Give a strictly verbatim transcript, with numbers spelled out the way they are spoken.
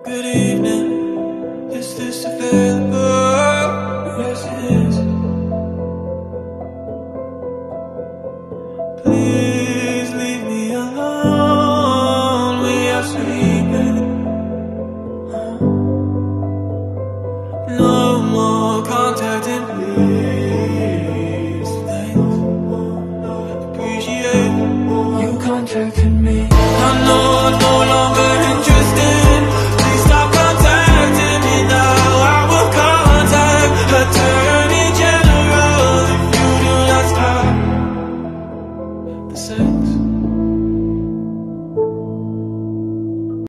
Good evening, is this available? Yes it is. Please